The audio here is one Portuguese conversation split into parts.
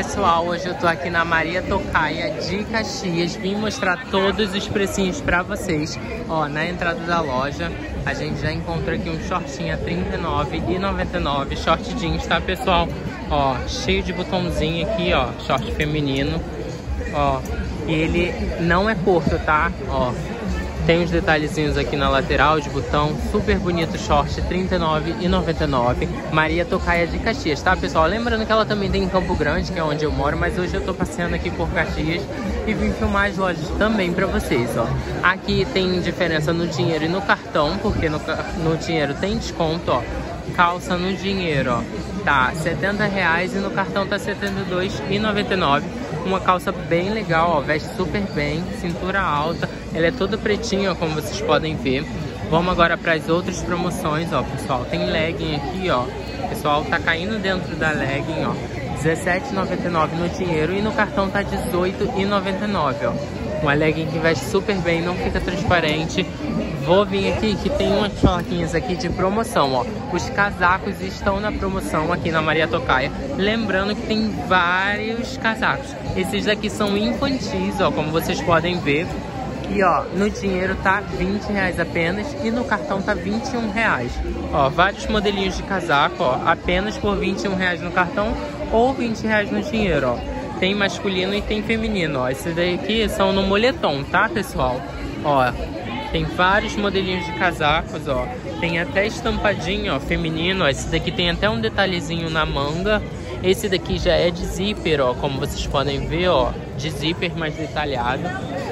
Pessoal, hoje eu tô aqui na Maria Tocaia de Caxias. Vim mostrar todos os precinhos pra vocês. Ó, na entrada da loja, a gente já encontra aqui um shortinho a R$ 39,99. Short jeans, tá, pessoal? Ó, cheio de botãozinho aqui, ó. Short feminino. Ó, e ele não é curto, tá? Ó, tem uns detalhezinhos aqui na lateral de botão. Super bonito short, R$ 39,99. Maria Tocaia de Caxias, tá, pessoal? Lembrando que ela também tem em Campo Grande, que é onde eu moro. Mas hoje eu tô passeando aqui por Caxias e vim filmar as lojas também pra vocês, ó. Aqui tem diferença no dinheiro e no cartão, porque no dinheiro tem desconto, ó. Calça no dinheiro, ó, tá R$ 70 e no cartão tá R$ 72,99. Uma calça bem legal, ó, veste super bem, cintura alta. Ela é toda pretinha, ó, como vocês podem ver. Vamos agora para as outras promoções, ó, pessoal. Tem legging aqui, ó. O pessoal tá caindo dentro da legging, ó. R$ 17,99 no dinheiro e no cartão tá R$ 18,99, ó. Uma legging que veste super bem, não fica transparente. Vou vir aqui que tem umas shortinhas aqui de promoção, ó. Os casacos estão na promoção aqui na Maria Tocaia. Lembrando que tem vários casacos. Esses daqui são infantis, ó, como vocês podem ver. E ó, no dinheiro tá R$ 20 apenas e no cartão tá R$ 21. Ó, vários modelinhos de casaco, ó, apenas por R$ 21 no cartão ou R$ 20 no dinheiro, ó. Tem masculino e tem feminino, ó. Esses daqui são no moletom, tá, pessoal? Ó, tem vários modelinhos de casacos, ó. Tem até estampadinho, ó, feminino, ó. Esse daqui tem até um detalhezinho na manga. Esse daqui já é de zíper, ó, como vocês podem ver, ó. De zíper mais detalhado.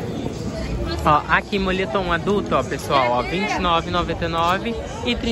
Ó, aqui moletom adulto, ó, pessoal, ó, R$ 29,99 e R$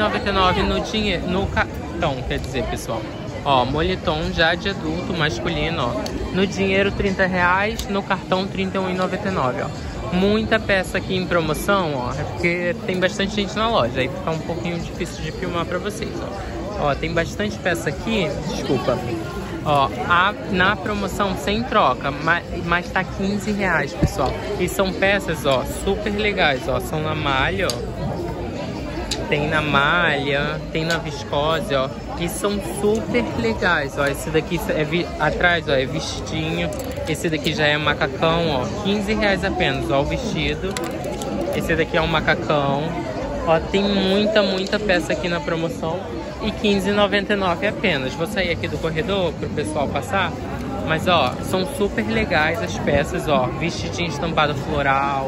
31,99 no cartão, quer dizer, pessoal. Ó, moletom já de adulto, masculino, ó. No dinheiro R$ 30, no cartão R$ 31,99, ó. Muita peça aqui em promoção, ó, é porque tem bastante gente na loja, aí fica um pouquinho difícil de filmar pra vocês, ó. Ó, tem bastante peça aqui, desculpa. Ó, na promoção sem troca, mas tá R$ 15, pessoal. E são peças, ó, super legais, ó, são na malha, ó. Tem na malha, tem na viscose, ó. E são super legais, ó. Esse daqui atrás, ó, é vestidinho. Esse daqui já é macacão, ó. R$ 15 apenas, ó, o vestido. Esse daqui é um macacão. Ó, tem muita peça aqui na promoção. E R$ 15,99 apenas. Vou sair aqui do corredor pro pessoal passar. Mas, ó, são super legais as peças, ó. Vestidinho estampado floral.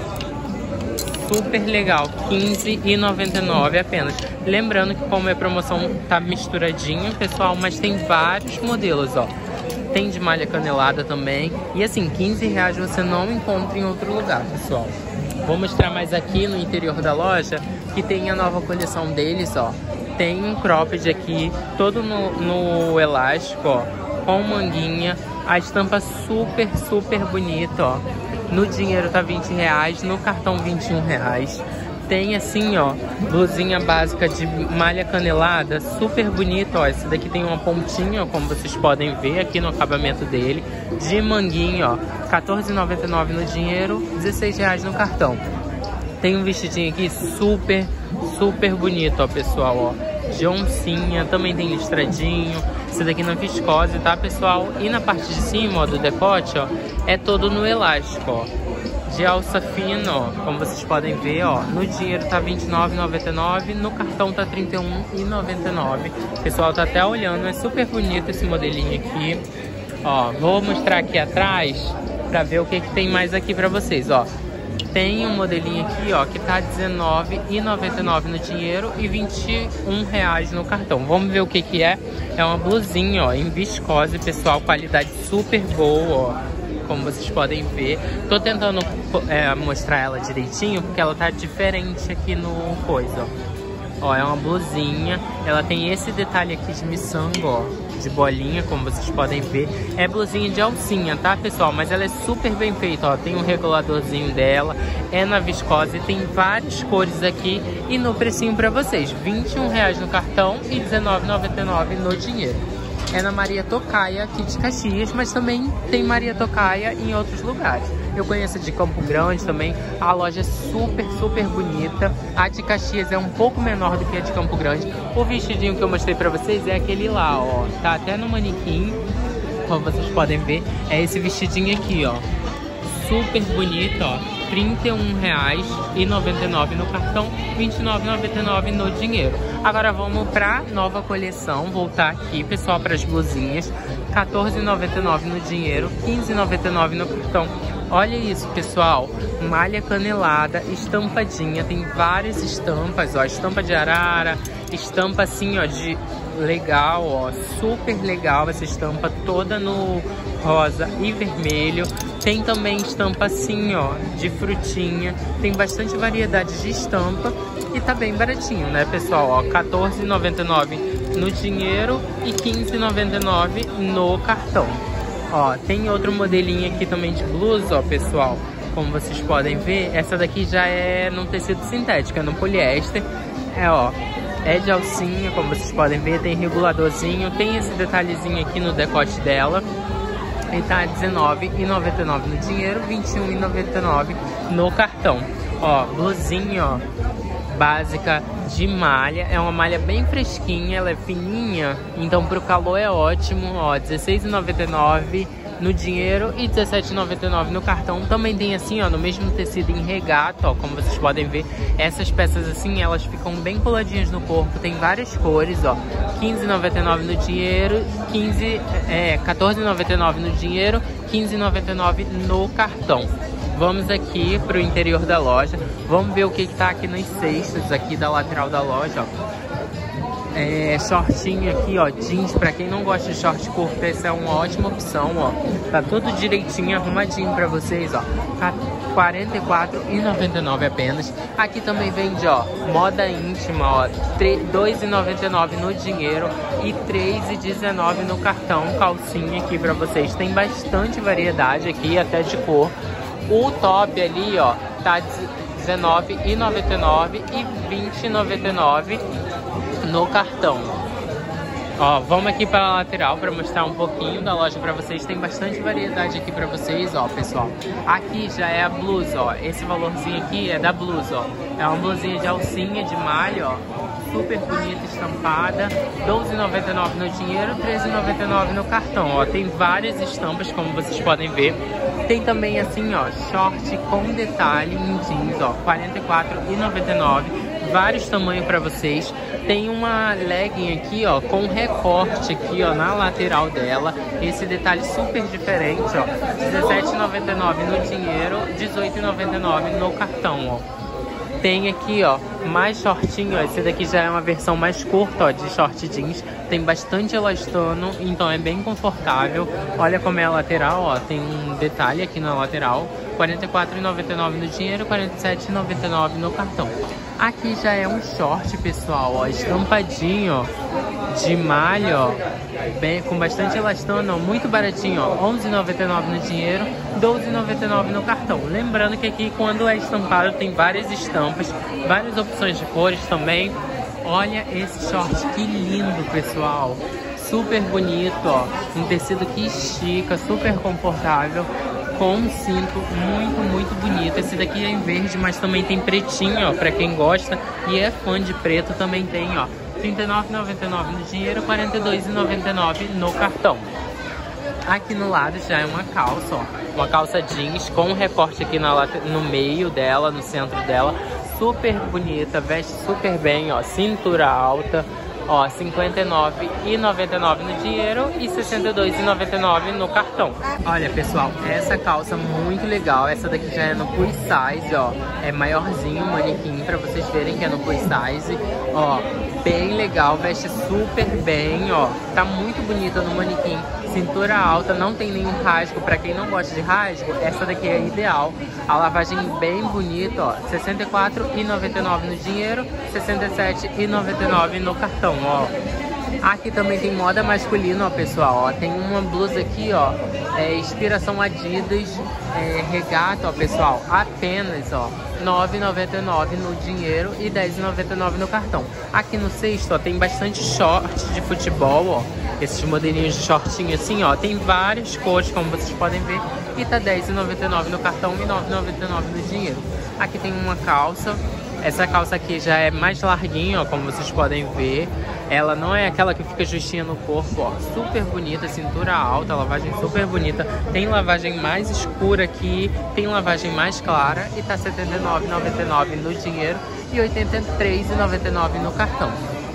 Super legal, R$ 15,99 apenas. Lembrando que como é promoção, tá misturadinho, pessoal, mas tem vários modelos, ó. Tem de malha canelada também. E assim, R$ 15 você não encontra em outro lugar, pessoal. Vou mostrar mais aqui no interior da loja, que tem a nova coleção deles, ó. Tem um cropped aqui, todo no elástico, ó, com manguinha. A estampa super bonita, ó. No dinheiro tá R$ 20, no cartão R$ 21. Tem assim, ó, blusinha básica de malha canelada, super bonita, ó. Esse daqui tem uma pontinha, ó, como vocês podem ver aqui no acabamento dele. De manguinho, ó, R$ 14,99 no dinheiro, R$ 16 no cartão. Tem um vestidinho aqui super bonito, ó, pessoal, ó. De oncinha, também tem listradinho. Esse daqui na viscose, tá, pessoal? E na parte de cima, ó, do decote, ó, é todo no elástico, ó. De alça fina, ó, como vocês podem ver, ó. No dinheiro tá R$ 29,99, no cartão tá R$ 31,99. O pessoal tá até olhando, é super bonito esse modelinho aqui. Ó, vou mostrar aqui atrás pra ver o que tem mais aqui pra vocês, ó. Tem um modelinho aqui, ó, que tá R$19,99 no dinheiro e R$ 21 no cartão. Vamos ver o que é. É uma blusinha, ó, em viscose, pessoal, qualidade super boa, ó, como vocês podem ver. Tô tentando mostrar ela direitinho, porque ela tá diferente aqui no coisa, ó. Ó, é uma blusinha, ela tem esse detalhe aqui de miçango, ó, de bolinha, como vocês podem ver. É blusinha de alcinha, tá, pessoal? Mas ela é super bem feita, ó. Tem um reguladorzinho dela, é na viscose, tem várias cores aqui. E no precinho pra vocês, R$ 21 no cartão e R$19,99 no dinheiro. É na Maria Tocaia aqui de Caxias, mas também tem Maria Tocaia em outros lugares. Eu conheço a de Campo Grande também, a loja é super bonita. A de Caxias é um pouco menor do que a de Campo Grande. O vestidinho que eu mostrei pra vocês é aquele lá, ó. Tá até no manequim. como vocês podem ver, é esse vestidinho aqui, ó. Super bonito, ó. R$31,99 no cartão, R$29,99 no dinheiro. Agora vamos pra nova coleção. Voltar aqui, pessoal, para as blusinhas. R$14,99 no dinheiro, R$15,99 no cartão. Olha isso, pessoal. Malha canelada, estampadinha. Tem várias estampas, ó. Estampa de arara, estampa assim, ó, de legal, ó. Super legal essa estampa, toda no rosa e vermelho. Tem também estampa assim, ó, de frutinha. Tem bastante variedade de estampa e tá bem baratinho, né, pessoal? Ó, R$14,99 no dinheiro e R$15,99 no cartão. Ó, tem outro modelinho aqui também de blusa, ó, pessoal. Como vocês podem ver, essa daqui já é num tecido sintético, é no poliéster. É, ó, é de alcinha, como vocês podem ver, tem reguladorzinho. Tem esse detalhezinho aqui no decote dela. E tá R$19,99 no dinheiro, R$21,99 no cartão. Ó, blusinha, ó, básica de malha. É uma malha bem fresquinha, ela é fininha, então pro calor é ótimo. Ó, R$16,99 no dinheiro e R$17,99 no cartão. Também tem assim, ó, no mesmo tecido em regata, ó, como vocês podem ver. Essas peças assim, elas ficam bem coladinhas no corpo. Tem várias cores, ó. R$15,99 no dinheiro, R$14,99 no dinheiro, R$15,99 no cartão. Vamos aqui pro interior da loja. Vamos ver o que tá aqui nos cestos aqui da lateral da loja, ó. Shortinho aqui, ó, jeans. Pra quem não gosta de short curto, essa é uma ótima opção, ó. Tá tudo direitinho, arrumadinho pra vocês, ó. Tá R$44,99 apenas. Aqui também vende, ó, moda íntima, ó, R$2,99 no dinheiro e R$3,19 no cartão. Calcinha aqui pra vocês. Tem bastante variedade aqui, até de cor. O top ali, ó, tá R$19,99 e R$20,99 no cartão. Ó, vamos aqui para a lateral para mostrar um pouquinho da loja para vocês. Tem bastante variedade aqui para vocês, ó, pessoal. Aqui já é a blusa, ó. Esse valorzinho aqui é da blusa, ó. É uma blusinha de alcinha, de malha, ó. Super bonita, estampada. R$12,99 no dinheiro, R$13,99 no cartão, ó. Tem várias estampas, como vocês podem ver. Tem também assim, ó, short com detalhe em jeans, ó. R$44,99. Vários tamanhos para vocês. Tem uma legging aqui, ó, com recorte aqui, ó, na lateral dela. Esse detalhe super diferente, ó. R$17,99 no dinheiro, R$18,99 no cartão, ó. Tem aqui, ó, mais shortinho, ó. Esse daqui já é uma versão mais curta, ó, de short jeans. Tem bastante elastano, então é bem confortável. Olha como é a lateral, ó. Tem um detalhe aqui na lateral. R$44,99 no dinheiro, R$47,99 no cartão. Aqui já é um short, pessoal, ó, estampadinho, ó, de malha, ó, bem, com bastante elastano, ó, muito baratinho, ó, R$11,99 no dinheiro, R$12,99 no cartão. Lembrando que aqui, quando é estampado, tem várias estampas, várias opções de cores também. Olha esse short, que lindo, pessoal. Super bonito, ó, um tecido que estica, super confortável, com um cinto muito bonito. Esse daqui é em verde, mas também tem pretinho, ó, pra quem gosta e é fã de preto. Também tem, ó, R$39,99 no dinheiro, R$42,99 no cartão. Aqui no lado já é uma calça, ó, uma calça jeans com um recorte aqui no meio dela, no centro dela. Super bonita, veste super bem, ó, cintura alta. Ó, R$59,99 no dinheiro e R$62,99 no cartão. Olha, pessoal, essa calça muito legal. Essa daqui já é no plus size, ó. É maiorzinho o manequim, pra vocês verem que é no plus size. Ó, bem legal, veste super bem, ó. Tá muito bonita no manequim. Cintura alta, não tem nenhum rasgo. Pra quem não gosta de rasgo, essa daqui é ideal. A lavagem bem bonita, ó. R$64,99 no dinheiro, R$67,99 no cartão, ó. Aqui também tem moda masculina, ó, pessoal, ó. Tem uma blusa aqui, ó, inspiração Adidas, regata, ó, pessoal, apenas, ó, R$9,99 no dinheiro e R$10,99 no cartão. Aqui no cesto, ó, tem bastante short de futebol, ó. Esses modelinhos de shortinho assim, ó, tem várias cores, como vocês podem ver. E tá R$10,99 no cartão e R$9,99 no dinheiro. Aqui tem uma calça Essa calça aqui já é mais larguinha, ó, como vocês podem ver. Ela não é aquela que fica justinha no corpo, ó. Super bonita, cintura alta, lavagem super bonita. Tem lavagem mais escura aqui, tem lavagem mais clara e tá R$ 79,99 no dinheiro e R$ 83,99 no cartão.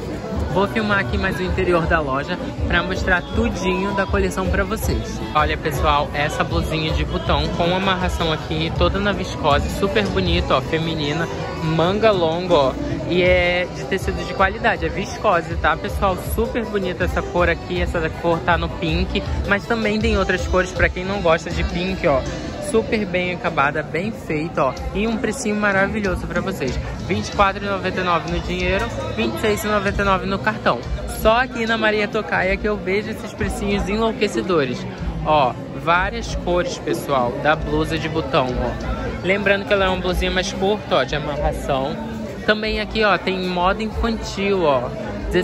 Vou filmar aqui mais o interior da loja pra mostrar tudinho da coleção pra vocês. Olha, pessoal, essa blusinha de botão com amarração aqui, toda na viscose, super bonita, ó, feminina, manga longa, ó, e é de tecido de qualidade, é viscose, tá, pessoal? Super bonita essa cor aqui, essa cor tá no pink, mas também tem outras cores pra quem não gosta de pink, ó. Super bem acabada, bem feita, ó. E um precinho maravilhoso pra vocês. R$ 24,99 no dinheiro, R$ 26,99 no cartão. Só aqui na Maria Tocaia que eu vejo esses precinhos enlouquecedores. Ó, várias cores, pessoal, da blusa de botão, ó. Lembrando que ela é uma blusinha mais curta, ó, de amarração. Também aqui, ó, tem moda infantil, ó. R$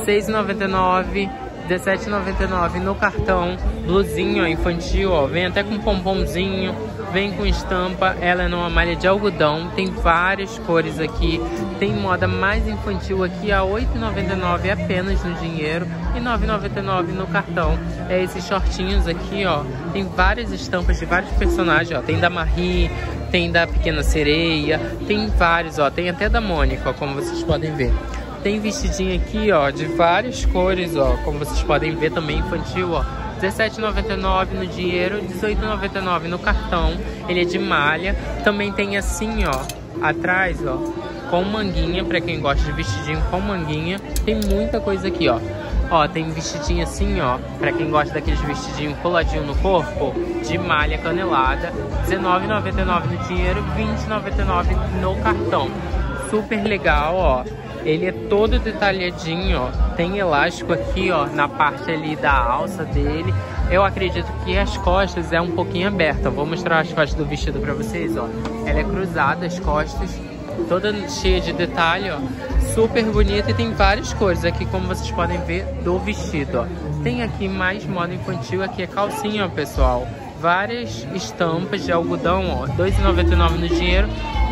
16,99. R$ 17,99 no cartão. Blusinha, ó, infantil, ó. Vem até com pomponzinho. Vem com estampa, ela é numa malha de algodão, tem várias cores aqui, tem moda mais infantil aqui a R$ 8,99 apenas no dinheiro e R$ 9,99 no cartão. É esses shortinhos aqui, ó, tem várias estampas de vários personagens, ó, tem da Marie, tem da Pequena Sereia, tem vários, ó, tem até da Mônica, ó, como vocês podem ver. Tem vestidinho aqui, ó, de várias cores, ó, como vocês podem ver também infantil, ó. R$ 17,99 no dinheiro, R$ 18,99 no cartão. Ele é de malha. Também tem assim, ó, atrás, ó, com manguinha, pra quem gosta de vestidinho com manguinha. Tem muita coisa aqui, ó. Ó, tem vestidinho assim, ó, pra quem gosta daqueles vestidinhos coladinho no corpo, de malha canelada. R$ 19,99 no dinheiro, R$ 20,99 no cartão. Super legal, ó. Ele é todo detalhadinho, ó. Tem elástico aqui, ó, na parte ali da alça dele. Eu acredito que as costas é um pouquinho aberta. Vou mostrar as costas do vestido pra vocês, ó. Ela é cruzada, as costas, toda cheia de detalhe, ó. Super bonita e tem várias cores aqui, como vocês podem ver, do vestido, ó. Tem aqui mais moda infantil, aqui é calcinha, ó, pessoal. Várias estampas de algodão, ó. R$ 2,99 no dinheiro,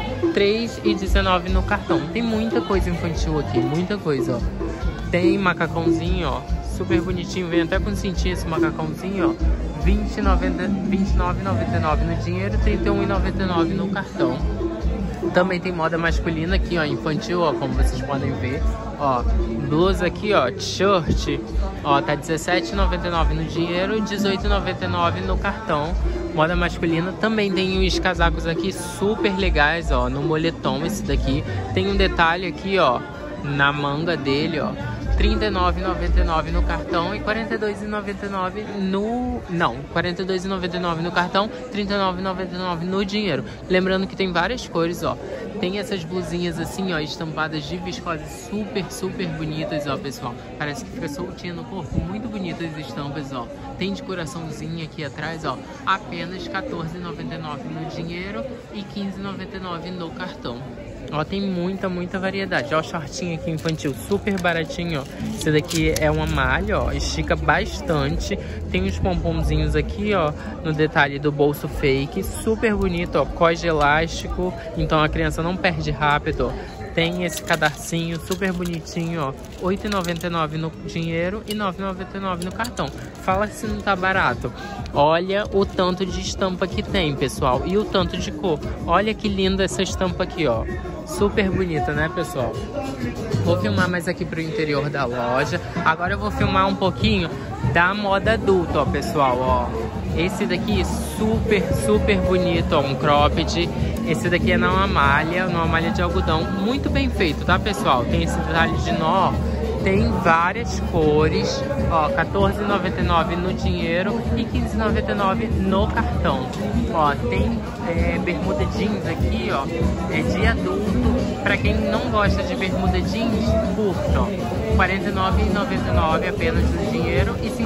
R$ 3,19 no cartão. Tem muita coisa infantil aqui, muita coisa, ó. Tem macacãozinho, ó, super bonitinho, vem até com cintinho esse macacãozinho, ó. R$ 29,99 no dinheiro, R$ 31,99 no cartão. Também tem moda masculina aqui, ó, infantil, ó, como vocês podem ver. Ó, blusa aqui, ó, t-shirt, ó, tá R$ 17,99 no dinheiro, R$ 18,99 no cartão. Moda masculina. Também tem uns casacos aqui super legais, ó, no moletom esse daqui. Tem um detalhe aqui, ó, na manga dele, ó. R$ 39,99 no cartão e R$ 42,99 no... Não, R$ 42,99 no cartão, R$ 39,99 no dinheiro. Lembrando que tem várias cores, ó. Tem essas blusinhas assim, ó, estampadas de viscose super, super bonitas, ó, pessoal. Parece que fica soltinha no corpo, muito bonitas as estampas, ó. Tem de coraçãozinho aqui atrás, ó. Apenas R$ 14,99 no dinheiro e R$ 15,99 no cartão. Ó, tem muita variedade. Ó, o shortinho aqui infantil, super baratinho, ó. Esse daqui é uma malha, ó, estica bastante. Tem uns pomponzinhos aqui, ó, no detalhe do bolso fake. Super bonito, ó, cós de elástico. Então a criança não perde rápido, ó. Tem esse cadarcinho super bonitinho, ó. R$ 8,99 no dinheiro e R$ 9,99 no cartão. Fala se não tá barato. Olha o tanto de estampa que tem, pessoal. E o tanto de cor. Olha que linda essa estampa aqui, ó. Super bonita, né, pessoal? Vou filmar mais aqui pro interior da loja. Agora eu vou filmar um pouquinho da moda adulta, ó, pessoal, ó. Esse daqui super bonito, ó, um cropped. Esse daqui é numa malha de algodão, muito bem feito, tá, pessoal? Tem esse detalhe de nó, tem várias cores, ó, R$ 14,99 no dinheiro e R$ 15,99 no cartão. Ó, tem bermuda jeans aqui, ó, é de adulto, pra quem não gosta de bermuda jeans, curto, ó, R$ 49,99 apenas no dinheiro e R$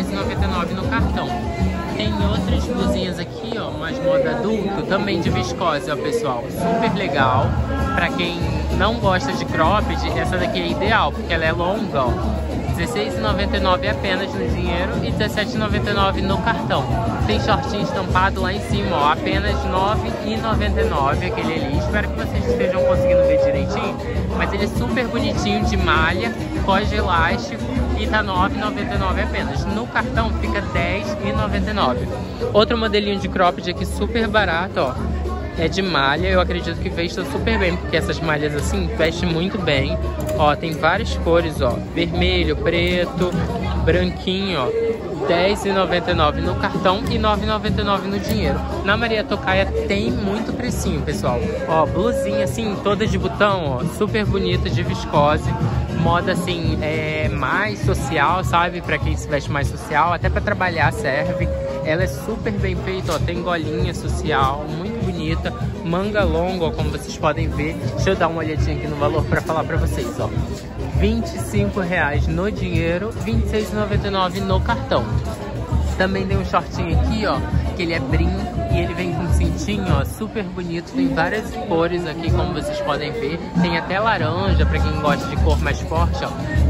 52,99 no cartão. Tem outras blusinhas aqui, ó, mais moda adulto, também de viscose, ó, pessoal. Super legal. Pra quem não gosta de cropped, essa daqui é ideal, porque ela é longa, ó. R$16,99 apenas no dinheiro e R$17,99 no cartão. Tem shortinho estampado lá em cima, ó, apenas R$9,99 aquele ali. Espero que vocês estejam conseguindo ver direitinho, mas ele é super bonitinho, de malha, cós de elástico e tá R$9,99 apenas. No cartão fica R$10,99. Outro modelinho de cropped aqui super barato, ó. É de malha, eu acredito que vesta super bem, porque essas malhas assim vestem muito bem. Ó, tem várias cores, ó, vermelho, preto, branquinho, ó. R$10,99 no cartão e R$9,99 no dinheiro. Na Maria Tocaia tem muito precinho, pessoal. Ó, blusinha assim, toda de botão, ó, super bonita, de viscose. Moda assim, mais social, sabe? Pra quem se veste mais social, até pra trabalhar serve. Ela é super bem feita, ó, tem golinha social, muito bonita. Manga longa, ó, como vocês podem ver. Deixa eu dar uma olhadinha aqui no valor pra falar pra vocês, ó. R$25 no dinheiro, R$26,99 no cartão. Também tem um shortinho aqui, ó, que ele é brim e ele vem com cintinho, ó, super bonito. Tem várias cores aqui, como vocês podem ver. Tem até laranja, pra quem gosta de cor mais forte, ó.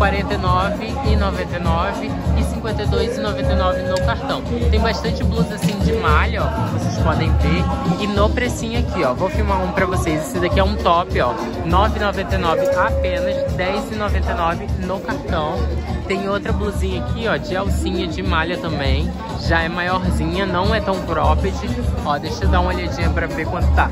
R$49,99 e R$52,99 no cartão. Tem bastante blusa assim de malha, ó, como vocês podem ver. E no precinho aqui, ó, vou filmar um pra vocês. Esse daqui é um top, ó, R$9,99 apenas, R$10,99 no cartão. Tem outra blusinha aqui, ó, de alcinha de malha também. Já é maiorzinha, não é tão cropped. Ó, deixa eu dar uma olhadinha pra ver quanto tá.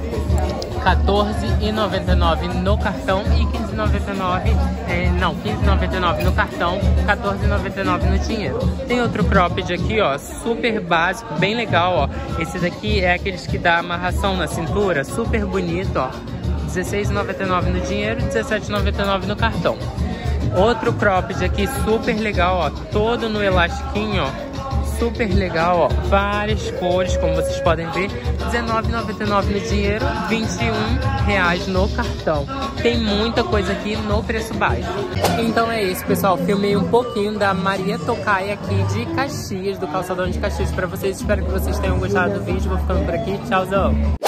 R$14,99 no cartão e R$15,99 no cartão, R$14,99 no dinheiro. Tem outro cropped aqui, ó, super básico, bem legal, ó. Esse daqui é aqueles que dá amarração na cintura, super bonito, ó. R$16,99 no dinheiro e R$17,99 no cartão. Outro cropped aqui super legal, ó, todo no elastiquinho, ó, super legal, ó, várias cores, como vocês podem ver. R$19,99 no dinheiro, R$21 no cartão. Tem muita coisa aqui no preço baixo. Então é isso, pessoal, filmei um pouquinho da Maria Tocaia aqui de Caxias, do calçadão de Caxias pra vocês. Espero que vocês tenham gostado do vídeo. Vou ficando por aqui, tchauzão!